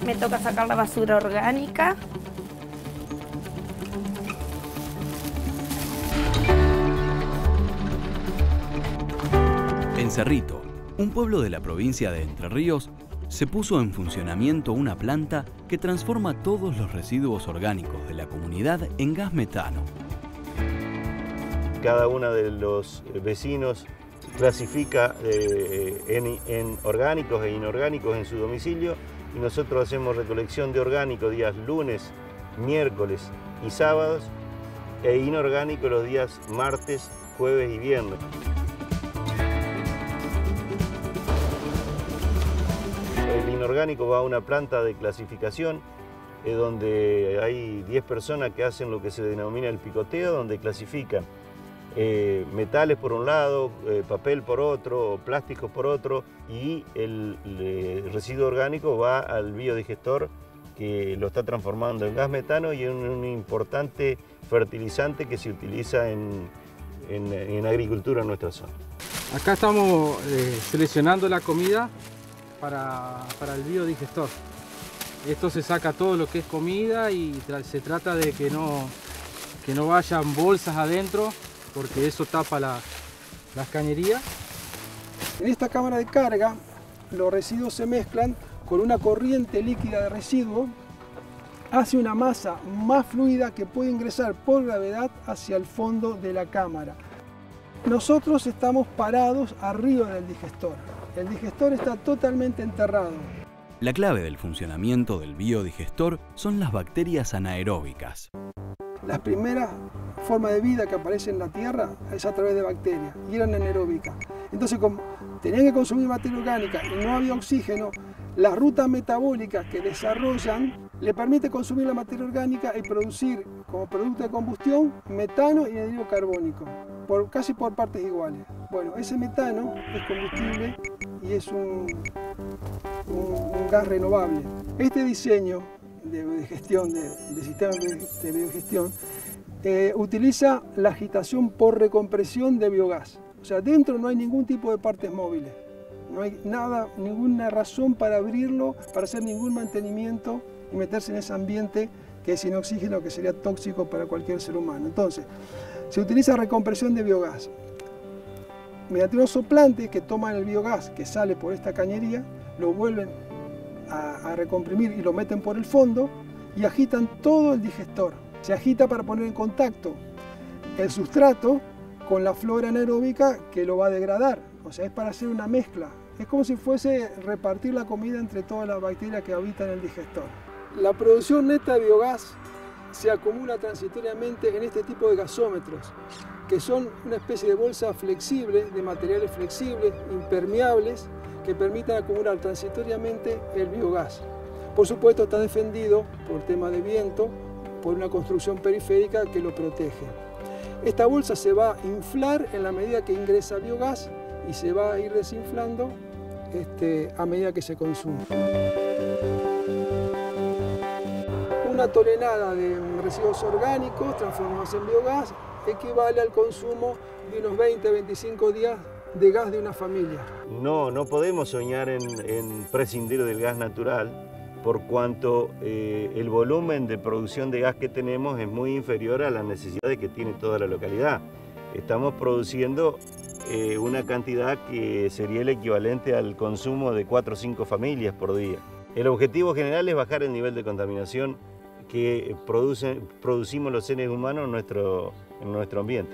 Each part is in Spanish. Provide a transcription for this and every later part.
Me toca sacar la basura orgánica. En Cerrito, un pueblo de la provincia de Entre Ríos, se puso en funcionamiento una planta que transforma todos los residuos orgánicos de la comunidad en gas metano. Cada uno de los vecinos clasifica en orgánicos e inorgánicos en su domicilio y nosotros hacemos recolección de orgánicos días lunes, miércoles y sábados e inorgánico los días martes, jueves y viernes. El inorgánico va a una planta de clasificación donde hay 10 personas que hacen lo que se denomina el picoteo, donde clasifican metales por un lado, papel por otro, plásticos por otro, y el residuo orgánico va al biodigestor que lo está transformando en gas metano y en un importante fertilizante que se utiliza en agricultura en nuestra zona. Acá estamos seleccionando la comida para el biodigestor. Esto se saca todo lo que es comida y se trata de que no vayan bolsas adentro, porque eso tapa las cañerías. En esta cámara de carga los residuos se mezclan con una corriente líquida de residuo, hace una masa más fluida que puede ingresar por gravedad hacia el fondo de la cámara. Nosotros estamos parados arriba del digestor. El digestor está totalmente enterrado. La clave del funcionamiento del biodigestor son las bacterias anaeróbicas. La primera forma de vida que aparece en la Tierra es a través de bacterias y eran anaeróbicas. Entonces, como tenían que consumir materia orgánica y no había oxígeno, las rutas metabólicas que desarrollan le permite consumir la materia orgánica y producir como producto de combustión metano y anhídrido carbónico, casi por partes iguales. Bueno, ese metano es combustible y es un gas renovable. Este diseño de gestión, de sistemas de biogestión, utiliza la agitación por recompresión de biogás. O sea, dentro no hay ningún tipo de partes móviles. No hay nada, ninguna razón para abrirlo, para hacer ningún mantenimiento y meterse en ese ambiente que es sin oxígeno, que sería tóxico para cualquier ser humano. Entonces, se utiliza recompresión de biogás. Mediante unos soplantes que toman el biogás que sale por esta cañería, lo vuelven a recomprimir y lo meten por el fondo y agitan todo el digestor. Se agita para poner en contacto el sustrato con la flora anaeróbica que lo va a degradar. O sea, es para hacer una mezcla. Es como si fuese repartir la comida entre todas las bacterias que habitan el digestor. La producción neta de biogás se acumula transitoriamente en este tipo de gasómetros, que son una especie de bolsa flexible, de materiales flexibles, impermeables, que permitan acumular transitoriamente el biogás. Por supuesto, está defendido por tema de viento, por una construcción periférica que lo protege. Esta bolsa se va a inflar en la medida que ingresa biogás y se va a ir desinflando a medida que se consume. Una tonelada de residuos orgánicos transformados en biogás equivale al consumo de unos 20-25 días de gas de una familia. No podemos soñar en prescindir del gas natural, por cuanto el volumen de producción de gas que tenemos es muy inferior a las necesidades que tiene toda la localidad. Estamos produciendo una cantidad que sería el equivalente al consumo de 4 o 5 familias por día. El objetivo general es bajar el nivel de contaminación que producimos los seres humanos en nuestro ambiente.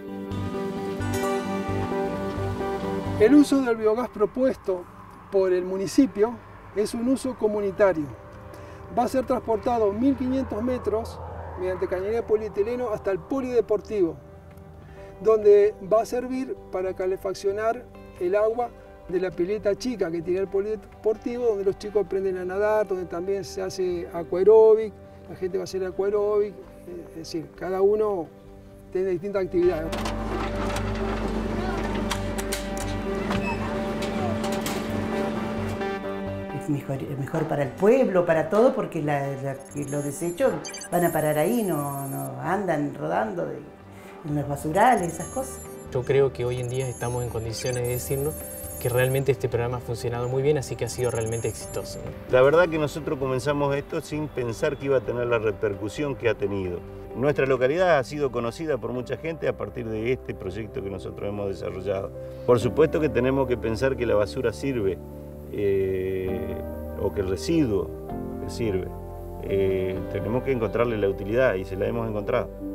El uso del biogás propuesto por el municipio es un uso comunitario. Va a ser transportado 1.500 metros mediante cañería de polietileno hasta el polideportivo, donde va a servir para calefaccionar el agua de la pileta chica que tiene el polideportivo, donde los chicos aprenden a nadar, donde también se hace aquaeróbic, la gente va a hacer aquaeróbic, es decir, cada uno tiene distintas actividades. Es mejor para el pueblo, para todo, porque los desechos van a parar ahí, no andan rodando en los basurales, esas cosas. Yo creo que hoy en día estamos en condiciones de decirnos que realmente este programa ha funcionado muy bien, así que ha sido realmente exitoso, ¿no? La verdad que nosotros comenzamos esto sin pensar que iba a tener la repercusión que ha tenido. Nuestra localidad ha sido conocida por mucha gente a partir de este proyecto que nosotros hemos desarrollado. Por supuesto que tenemos que pensar que la basura sirve, o que el residuo sirve. Tenemos que encontrarle la utilidad y se la hemos encontrado.